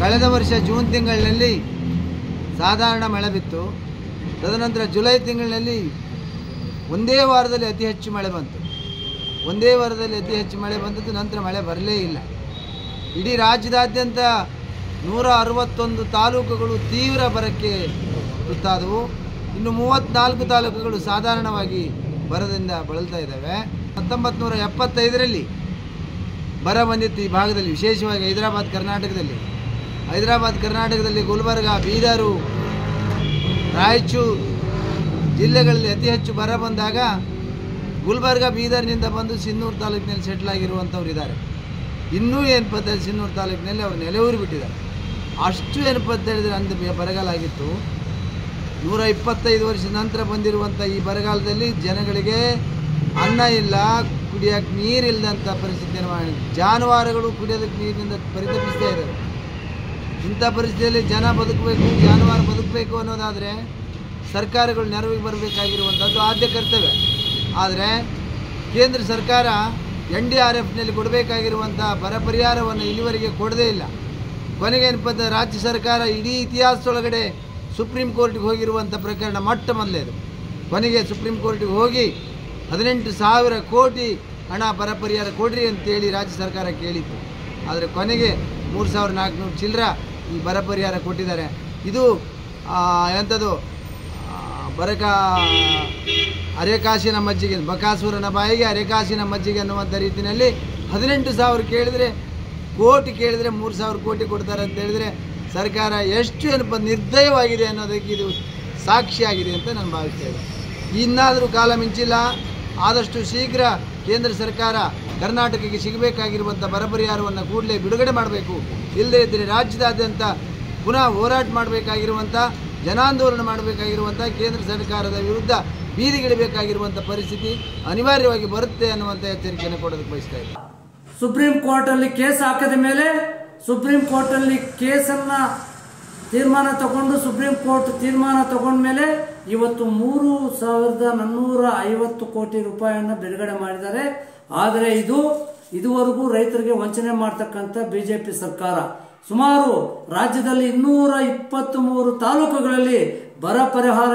ಕಳೆದ ವರ್ಷ ಜೂನ್ ತಿಂಗಳಿನಲ್ಲಿ ಸಾಧಾರಣ ಮಳೆ ಬಿತ್ತು. ತದನಂತರ ಜುಲೈ ತಿಂಗಳಿನಲ್ಲಿ ಒಂದೇ ವಾರದಲ್ಲಿ ಅತಿ ಹೆಚ್ಚು ಮಳೆ ಬಂತು. ಒಂದೇ ವಾರದಲ್ಲಿ ಅತಿ ಹೆಚ್ಚು ಮಳೆ ಬಂದದ್ದು, ನಂತರ ಮಳೆ ಬರಲೇ ಇಲ್ಲ. ಇಡೀ ರಾಜ್ಯದಾದ್ಯಂತ 161 ತಾಲೂಕುಗಳು ತೀವ್ರ ಬರಕ್ಕೆ ತುತ್ತಾದವು. ಇನ್ನು 34 ತಾಲೂಕುಗಳು ಸಾಧಾರಣವಾಗಿ ಬರದಿಂದ ಬಳಲ್ತಾ ಇದ್ದಾವೆ. 1975ರಲ್ಲಿ ಬರ ಬಂದಿತ್ತು ಈ ಭಾಗದಲ್ಲಿ, ವಿಶೇಷವಾಗಿ ಹೈದರಾಬಾದ್ ಕರ್ನಾಟಕದಲ್ಲಿ ಗುಲ್ಬರ್ಗ, ಬೀದರು, ರಾಯಚೂರು ಜಿಲ್ಲೆಗಳಲ್ಲಿ ಅತಿ ಹೆಚ್ಚು ಬರ ಬಂದಾಗ ಗುಲ್ಬರ್ಗ, ಬೀದರ್ನಿಂದ ಬಂದು ಸಿನ್ನೂರು ತಾಲೂಕಿನಲ್ಲಿ ಸೆಟ್ಲ್ ಆಗಿರುವಂಥವ್ರು ಇದ್ದಾರೆ. ಇನ್ನೂ ಏನಪ್ಪ ಅಂತ ಹೇಳಿ ಸಿನ್ನೂರು ತಾಲೂಕಿನಲ್ಲಿ ಅವರು ನೆಲೆಯೂರು ಬಿಟ್ಟಿದ್ದಾರೆ. ಅಷ್ಟು ಏನಪ್ಪ ಅಂತ ಹೇಳಿದರೆ ಅಂದು ಬರಗಾಲ ಆಗಿತ್ತು. 125 ವರ್ಷದ ನಂತರ ಬಂದಿರುವಂಥ ಈ ಬರಗಾಲದಲ್ಲಿ ಜನಗಳಿಗೆ ಅನ್ನ ಇಲ್ಲ, ಕುಡಿಯೋಕ್ಕೆ ನೀರಿಲ್ಲದಂಥ ಪರಿಸ್ಥಿತಿಯನ್ನು ಮಾಡಿ, ಜಾನುವಾರುಗಳು ಕುಡಿಯೋದಕ್ಕೆ ನೀರಿನಿಂದ ಪರಿತಪಿಸ್ತಾ ಇದ್ದಾರೆ. ಇಂಥ ಪರಿಸ್ಥಿತಿಯಲ್ಲಿ ಜನ ಬದುಕಬೇಕು, ಜಾನುವಾರು ಬದುಕಬೇಕು ಅನ್ನೋದಾದರೆ ಸರ್ಕಾರಗಳು ನೆರವಿಗೆ ಬರಬೇಕಾಗಿರುವಂಥದ್ದು ಆದ್ಯ ಕರ್ತವ್ಯ. ಆದರೆ ಕೇಂದ್ರ ಸರ್ಕಾರ NDRFನಲ್ಲಿ ಕೊಡಬೇಕಾಗಿರುವಂಥ ಬರ ಪರಿಹಾರವನ್ನು ಇಲ್ಲಿವರೆಗೆ ಕೊಡದೇ ಇಲ್ಲ. ಕೊನೆಗೇನಪ್ಪ ಅಂತ ರಾಜ್ಯ ಸರ್ಕಾರ ಇಡೀ ಇತಿಹಾಸದೊಳಗಡೆ ಸುಪ್ರೀಂ ಕೋರ್ಟ್ಗೆ ಹೋಗಿರುವಂಥ ಪ್ರಕರಣ ಮೊಟ್ಟ ಮೊದಲೇದು. ಕೊನೆಗೆ ಸುಪ್ರೀಂ ಕೋರ್ಟಿಗೆ ಹೋಗಿ 18,000 ಕೋಟಿ ಹಣ ಬರ ಪರಿಹಾರ ಕೊಡ್ರಿ ಅಂತೇಳಿ ರಾಜ್ಯ ಸರ್ಕಾರ ಕೇಳಿತ್ತು. ಆದರೆ ಕೊನೆಗೆ 3,400 ಚಿಲ್ಲರ ಈ ಬರ ಪರಿಹಾರ ಕೊಟ್ಟಿದ್ದಾರೆ. ಇದು ಎಂಥದ್ದು ಅರೆಕಾಸಿನ ಮಜ್ಜಿಗೆ, ಬಕಾಸುರನ ಬಾಯಿಗೆ ಅರೆಕಾಸಿನ ಮಜ್ಜಿಗೆ ಅನ್ನುವಂಥ ರೀತಿಯಲ್ಲಿ 18,000 ಕೇಳಿದರೆ, ಕೋಟಿ ಕೇಳಿದರೆ 3,000 ಕೋಟಿ ಕೊಡ್ತಾರೆ ಅಂತ ಹೇಳಿದರೆ ಸರ್ಕಾರ ಎಷ್ಟು ಏನಪ್ಪ ನಿರ್ದಯವಾಗಿದೆ ಅನ್ನೋದಕ್ಕೆ ಇದು ಸಾಕ್ಷಿಯಾಗಿದೆ ಅಂತ ನಾನು ಭಾವಿಸ್ತೇನೆ. ಇನ್ನಾದರೂ ಕಾಲ ಮಿಂಚಿಲ್ಲ, ಆದಷ್ಟು ಶೀಘ್ರ ಕೇಂದ್ರ ಸರ್ಕಾರ ಕರ್ನಾಟಕಕ್ಕೆ ಸಿಗಬೇಕಾಗಿರುವಂಥ ಬರ ಪರಿಹಾರವನ್ನು ಕೂಡಲೇ ಬಿಡುಗಡೆ ಮಾಡಬೇಕು. ಇಲ್ಲದೇ ಇದ್ದರೆ ರಾಜ್ಯದಾದ್ಯಂತ ಪುನಃ ಹೋರಾಟ ಮಾಡಬೇಕಾಗಿರುವಂಥ, ಜನಾಂದೋಲನ ಮಾಡಬೇಕಾಗಿರುವಂಥ, ಕೇಂದ್ರ ಸರ್ಕಾರದ ವಿರುದ್ಧ ಬೀದಿಗಿಡಬೇಕಾಗಿರುವಂಥ ಪರಿಸ್ಥಿತಿ ಅನಿವಾರ್ಯವಾಗಿ ಬರುತ್ತೆ ಅನ್ನುವಂಥ ಎಚ್ಚರಿಕೆಯನ್ನು ಕೊಡೋದಕ್ಕೆ ಬಯಸ್ತಾ ಇದ್ದೀನಿ. ಸುಪ್ರೀಂ ಕೋರ್ಟಲ್ಲಿ ಕೇಸ್ ಹಾಕಿದ ಮೇಲೆ ಸುಪ್ರೀಂ ಕೋರ್ಟಲ್ಲಿ ಕೇಸನ್ನು ತೀರ್ಮಾನ ತಗೊಂಡು ಸುಪ್ರೀಂ ಕೋರ್ಟ್ ತೀರ್ಮಾನ ತಗೊಂಡ ಮೇಲೆ ಇವತ್ತು 3,450 ಕೋಟಿ ರೂಪಾಯಿಯನ್ನು ಬಿಡುಗಡೆ ಮಾಡಿದ್ದಾರೆ. ಆದರೆ ಇದುವರೆಗೂ ರೈತರಿಗೆ ವಂಚನೆ ಮಾಡ್ತಕ್ಕಂಥ ಬಿಜೆಪಿ ಸರ್ಕಾರ ಸುಮಾರು ರಾಜ್ಯದಲ್ಲಿ 223 ತಾಲೂಕುಗಳಲ್ಲಿ ಬರ ಪರಿಹಾರ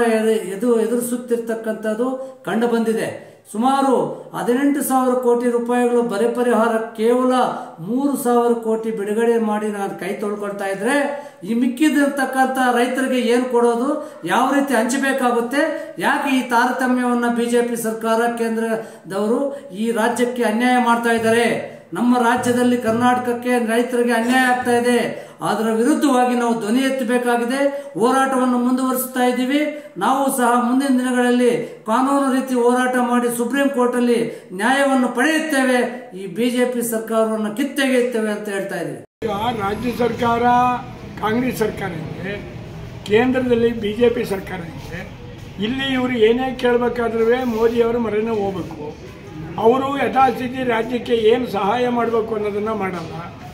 ಎದುರಿಸುತ್ತಿರ್ತಕ್ಕಂಥದ್ದು ಕಂಡು ಬಂದಿದೆ. ಸುಮಾರು 18,000 ಕೋಟಿ ರೂಪಾಯಿಗಳು ಬರ ಪರಿಹಾರ ಕೇವಲ 3,000 ಕೋಟಿ ಬಿಡುಗಡೆ ಮಾಡಿ ನಾನು ಕೈ ತೊಳ್ಕೊಳ್ತಾ ಇದ್ರೆ ಈ ಮಿಕ್ಕಿದಿರ್ತಕ್ಕಂಥ ರೈತರಿಗೆ ಏನು ಕೊಡೋದು, ಯಾವ ರೀತಿ ಹಂಚಬೇಕಾಗುತ್ತೆ, ಯಾಕೆ ಈ ತಾರತಮ್ಯವನ್ನು ಬಿಜೆಪಿ ಸರ್ಕಾರ ಕೇಂದ್ರದವರು ಈ ರಾಜ್ಯಕ್ಕೆ ಅನ್ಯಾಯ ಮಾಡ್ತಾ ಇದ್ದಾರೆ? ನಮ್ಮ ರಾಜ್ಯದಲ್ಲಿ ಕರ್ನಾಟಕಕ್ಕೆ ರೈತರಿಗೆ ಅನ್ಯಾಯ ಆಗ್ತಾ ಇದೆ. ಅದರ ವಿರುದ್ಧವಾಗಿ ನಾವು ಧ್ವನಿ ಎತ್ತಬೇಕಾಗಿದೆ. ಹೋರಾಟವನ್ನು ಮುಂದುವರಿಸ್ತಾ ಇದ್ದೀವಿ. ನಾವು ಸಹ ಮುಂದಿನ ದಿನಗಳಲ್ಲಿ ಕಾನೂನು ರೀತಿ ಹೋರಾಟ ಮಾಡಿ ಸುಪ್ರೀಂ ಕೋರ್ಟ್ ಅಲ್ಲಿ ನ್ಯಾಯವನ್ನು ಪಡೆಯುತ್ತೇವೆ. ಈ ಬಿಜೆಪಿ ಸರ್ಕಾರವನ್ನು ಕಿತ್ತೆಗೆಯುತ್ತೇವೆ ಅಂತ ಹೇಳ್ತಾ ಇದ್ದೀವಿ. ರಾಜ್ಯ ಸರ್ಕಾರ ಕಾಂಗ್ರೆಸ್ ಸರ್ಕಾರ ಇದೆ, ಕೇಂದ್ರದಲ್ಲಿ ಬಿಜೆಪಿ ಸರ್ಕಾರ ಇದೆ. ಇಲ್ಲಿ ಇವರು ಏನೇ ಕೇಳಬೇಕಾದ್ರೂ ಮೋದಿಯವರು ಮರೆನೇ ಹೋಗ್ಬೇಕು. ಅವರು ಯಥಾಸ್ಥಿತಿ ರಾಜ್ಯಕ್ಕೆ ಏನು ಸಹಾಯ ಮಾಡಬೇಕು ಅನ್ನೋದನ್ನು ಮಾಡಲ್ಲ.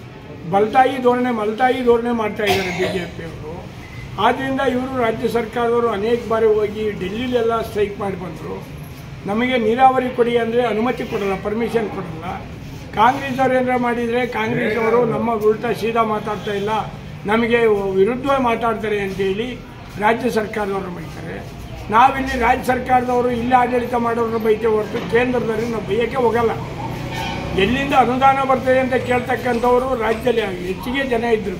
ಮಲ್ತಾಯಿ ಧೋರಣೆ ಮಾಡ್ತಾ ಇದ್ದಾರೆ ಬಿಜೆಪಿಯವರು. ಆದ್ದರಿಂದ ಇವರು ರಾಜ್ಯ ಸರ್ಕಾರದವರು ಅನೇಕ ಬಾರಿ ಹೋಗಿ ಡೆಲ್ಲಿಲೆಲ್ಲ ಸ್ಟ್ರೈಕ್ ಮಾಡಿ ಬಂದರು. ನಮಗೆ ನೀರಾವರಿ ಕೊಡಿ ಅಂದರೆ ಅನುಮತಿ ಕೊಡಲ್ಲ, ಪರ್ಮಿಷನ್ ಕೊಡಲ್ಲ. ಕಾಂಗ್ರೆಸ್ ಅವರು ಏನಾರ ಮಾಡಿದರೆ ಕಾಂಗ್ರೆಸ್ ಅವರು ನಮ್ಮ ಉಲ್ಟಾ ಸೀದಾ ಮಾತಾಡ್ತಾ ಇಲ್ಲ, ನಮಗೆ ವಿರುದ್ಧವಾಗಿ ಮಾತಾಡ್ತಾರೆ ಅಂತೇಳಿ ರಾಜ್ಯ ಸರ್ಕಾರದವರು ಬೈತಾರೆ. ನಾವಿಲ್ಲಿ ರಾಜ್ಯ ಸರ್ಕಾರದವರು ಇಲ್ಲಿ ಆಡಳಿತ ಮಾಡೋರನ್ನ ಬೈತೇವೆ ಹೊರತು ಕೇಂದ್ರದವ್ರಿಗೆ ನಾವು ಬೈಯೋಕ್ಕೆ ಹೋಗಲ್ಲ. ಎಲ್ಲಿಂದ ಅನುದಾನ ಬರ್ತದೆ ಅಂತ ಕೇಳ್ತಕ್ಕಂಥವರು ರಾಜ್ಯದಲ್ಲಿ ಹೆಚ್ಚಿಗೆ ಜನ ಇದ್ರು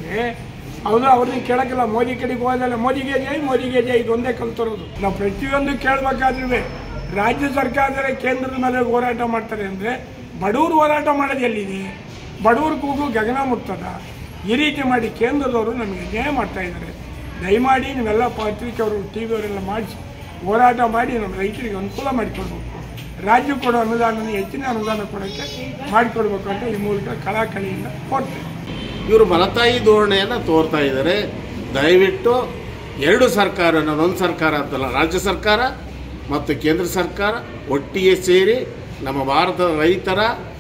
ಅವ್ರನ್ನ ಕೇಳೋಕ್ಕಲ್ಲ. ಮೋದಿ ಕಡೆಗೆ ಹೋದಲ್ಲ, ಮೋದಿಗೆ ಜೈ ಇದೊಂದೇ ಕಲ್ತಿರೋದು. ನಾವು ಪ್ರತಿಯೊಂದು ಕೇಳಬೇಕಾದ್ರೂ ರಾಜ್ಯ ಸರ್ಕಾರದವರೇ ಕೇಂದ್ರದ ಮೇಲೆ ಹೋರಾಟ ಮಾಡ್ತಾರೆ ಅಂದರೆ ಬಡವರು ಹೋರಾಟ ಮಾಡೋದು ಎಲ್ಲಿದೆ? ಬಡವ್ರ ಕೂಗು ಗಗನ ಮುಟ್ತದ. ಈ ರೀತಿ ಮಾಡಿ ಕೇಂದ್ರದವರು ನಮಗೆ ಅನ್ಯಾಯ ಮಾಡ್ತಾ ಇದ್ದಾರೆ. ದಯಮಾಡಿ ನೀವೆಲ್ಲ ಪತ್ರಿಕೆಯವರು, TV ಅವರೆಲ್ಲ ಮಾಡಿಸಿ ಹೋರಾಟ ಮಾಡಿ ನಮ್ಮ ರೈತರಿಗೆ ಅನುಕೂಲ ಮಾಡಿಕೊಡ್ಬೇಕು. ರಾಜ್ಯ ಕೊಡೋ ಅನುದಾನ ಹೆಚ್ಚಿನ ಅನುದಾನ ಕೊಡೋಕ್ಕೆ ಮಾಡಿಕೊಡ್ಬೇಕು ಅಂತ ಈ ಮೂಲಕ ಕಳಕಳಿಯಿಂದ ಕೊಡ್ತೇವೆ. ಇವರು ಮಲತಾಯಿ ಧೋರಣೆಯನ್ನು ತೋರ್ತಾ ಇದ್ದಾರೆ. ದಯವಿಟ್ಟು ಎರಡು ಸರ್ಕಾರ, ಒಂದು ಸರ್ಕಾರ ಅಂತಲ್ಲ, ರಾಜ್ಯ ಸರ್ಕಾರ ಮತ್ತು ಕೇಂದ್ರ ಸರ್ಕಾರ ಒಟ್ಟಿಗೆ ಸೇರಿ ನಮ್ಮ ಭಾರತದ ರೈತರ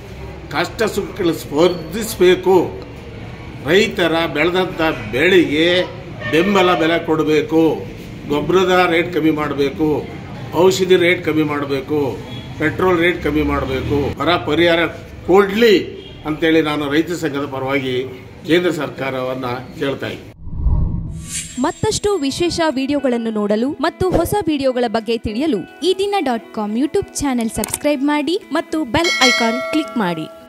ಕಷ್ಟ ಸುಖಗಳು ಸ್ಪರ್ಧಿಸಬೇಕು. ರೈತರ ಬೆಳೆದಂಥ ಬೆಳೆಗೆ ಬೆಂಬಲ ಬೆಲೆ ಕೊಡಬೇಕು. ಗೊಬ್ಬರದ ರೇಟ್ ಕಮ್ಮಿ ಮಾಡಬೇಕು, ಔಷಧಿ ರೇಟ್ ಕಮ್ಮಿ ಮಾಡಬೇಕು, ಪೆಟ್ರೋಲ್ ರೇಟ್ ಕಮ್ಮಿ ಮಾಡಬೇಕು, ಬರ ಪರಿಹಾರ ಕೊಡಲಿ ಅಂತೇಳಿ ನಾನು ರೈತ ಸಂಘದ ಪರವಾಗಿ ಕೇಂದ್ರ ಸರ್ಕಾರವನ್ನು ಕೇಳ್ತಾ ಇದ್ದೀವಿ. ಮತ್ತಷ್ಟು ವಿಶೇಷ ವಿಡಿಯೋಗಳನ್ನು ನೋಡಲು ಮತ್ತು ಹೊಸ ವಿಡಿಯೋಗಳ ಬಗ್ಗೆ ತಿಳಿಯಲು eDina.com ಯೂಟ್ಯೂಬ್ ಚಾನೆಲ್ ಸಬ್ಸ್ಕ್ರೈಬ್ ಮಾಡಿ ಮತ್ತು ಬೆಲ್ ಐಕಾನ್ ಕ್ಲಿಕ್ ಮಾಡಿ.